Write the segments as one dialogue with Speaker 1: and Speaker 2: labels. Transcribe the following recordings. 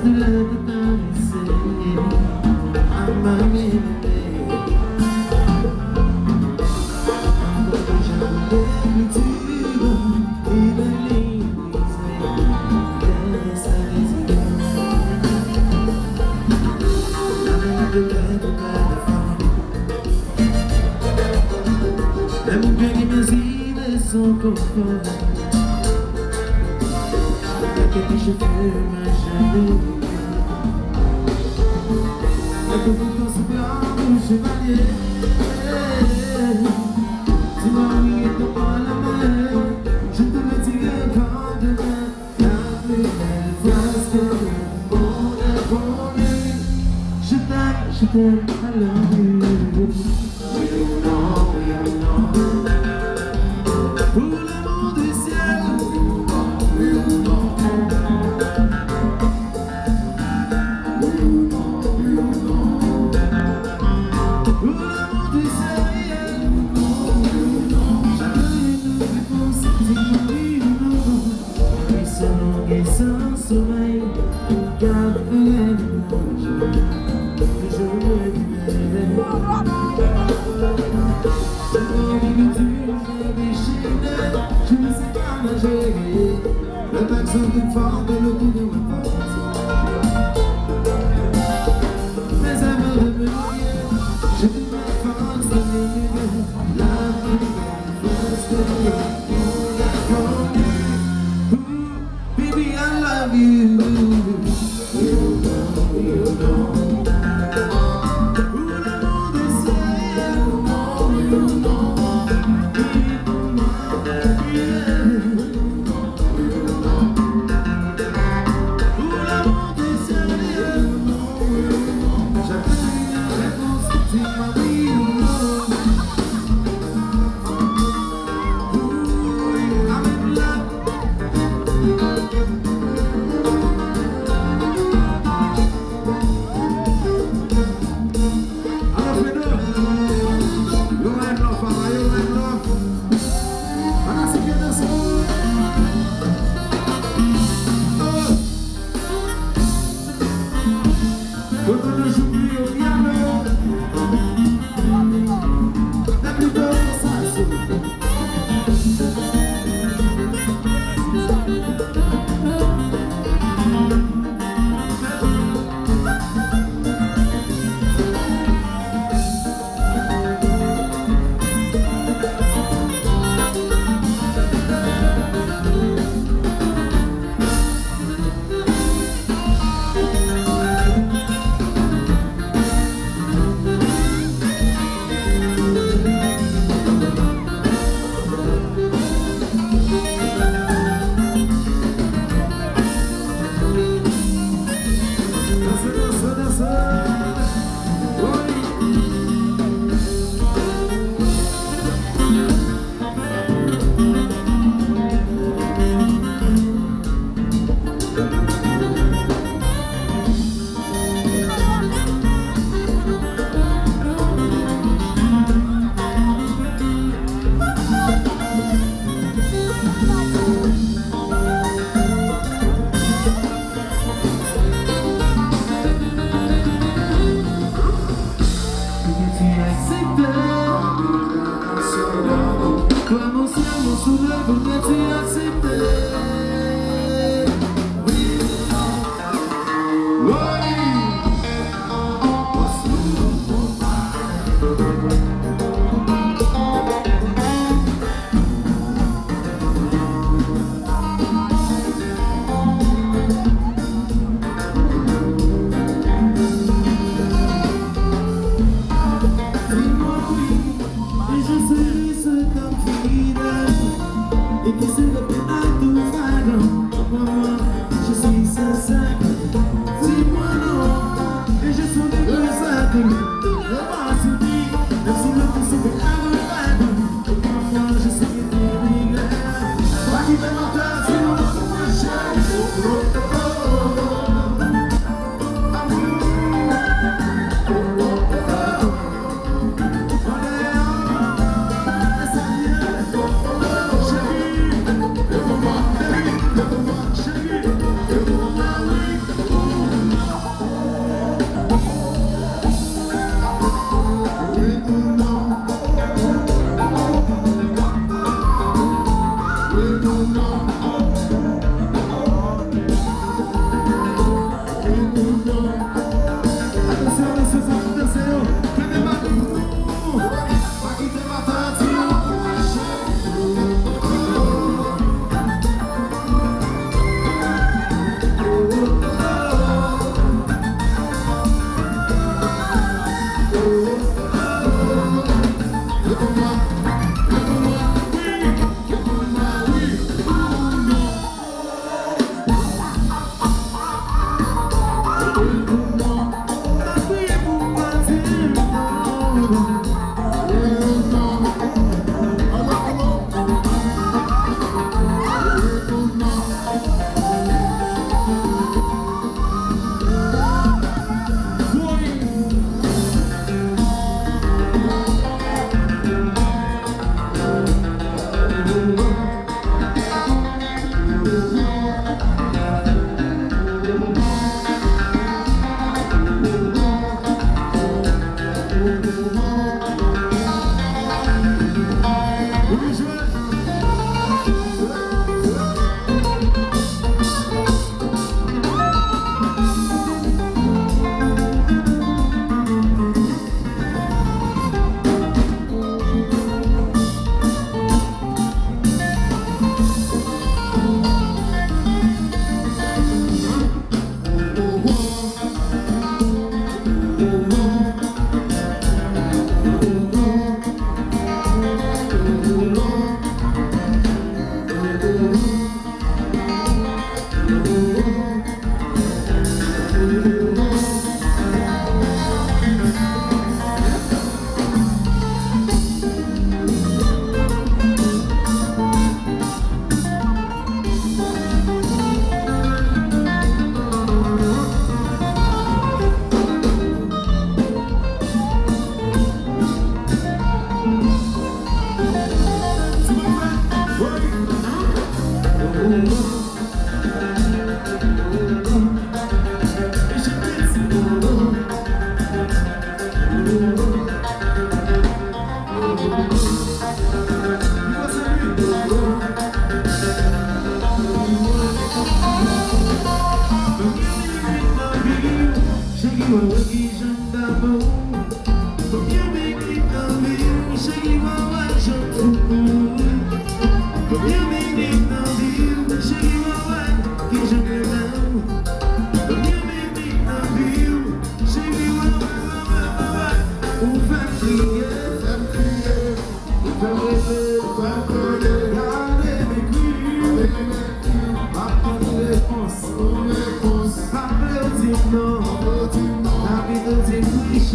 Speaker 1: de la caresser. Ma bébé, son confort, que tes cheveux ma jamais. La confiance blanc au chevalier. Tu m'as mis ton à la main, je te le dirai quand demain. La plus belle phrase que le monde a connue. Je t'aime, I love you. Oui ou non, oui ou non. Pour l'amour du ciel, oui ou non. Oui ou non, oui ou non. Pour l'amour du ciel, oui ou non. Chacun une réponse, dis-moi oui ou non. Et selon et sans sommeil, garde les nuages que je me dirai. Je ne sais pas nager. Le taxon d'une forme de l'eau de ma porte. Mais avant de me mouiller, je dis ma force de m'aimer. La plus belle force de monde a connue. Baby, I love you. You know, you know. Pour l'amour du ciel, you know.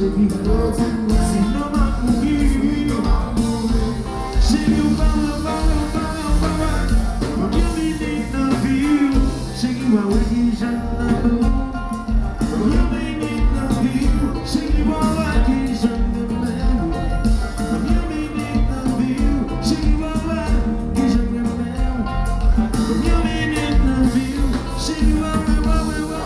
Speaker 1: chérie, sinon m'a mourir. Chérie, on va, combien minutes dans la vie, chérie, ouais, ouais, j'aime l'amour. Combien minutes dans la vie, chérie, ouais, ouais, j'aime l'amour. Combien minutes dans la vie, chérie, ouais, ouais, j'aime l'amour. Combien minutes dans la vie, chérie, ouais, ouais, ouais, ouais, ouais.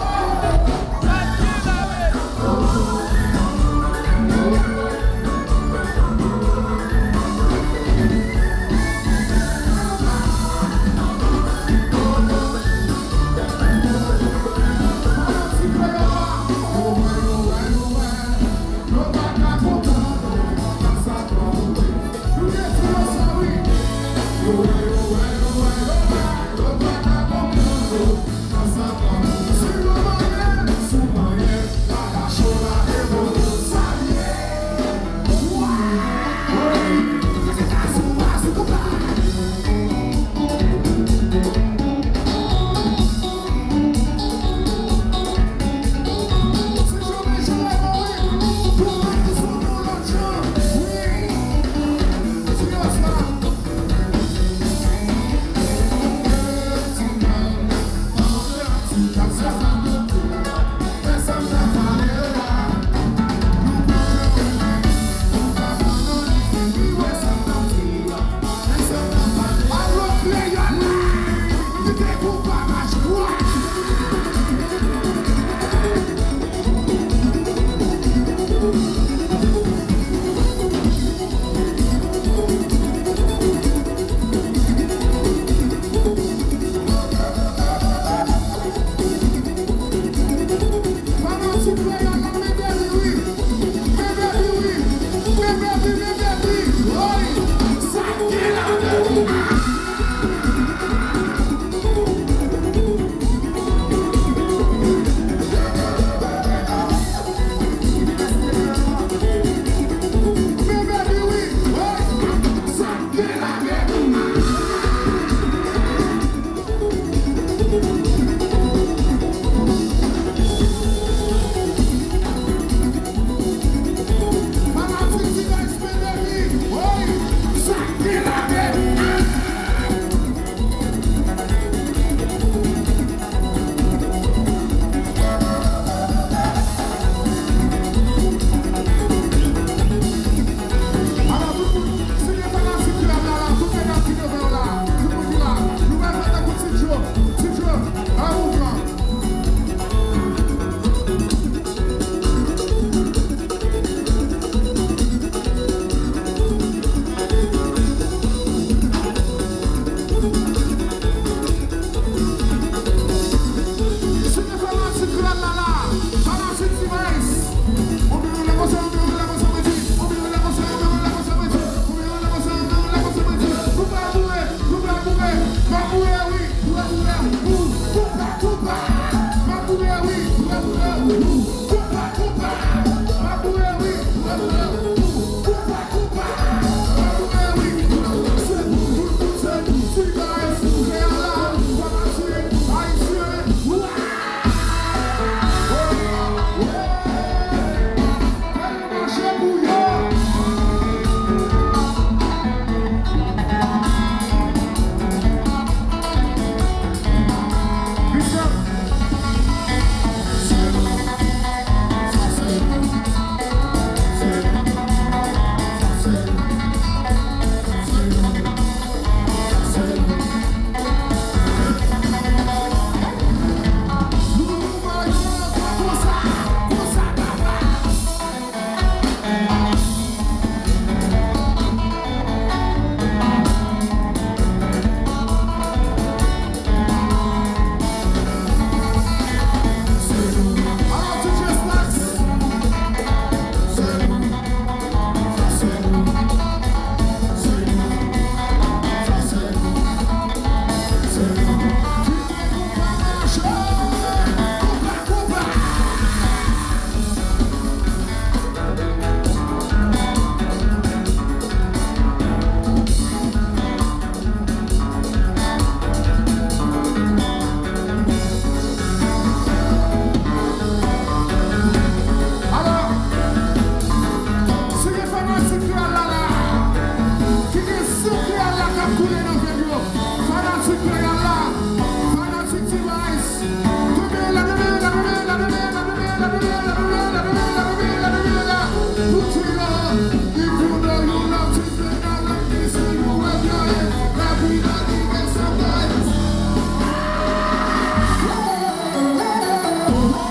Speaker 1: yeah.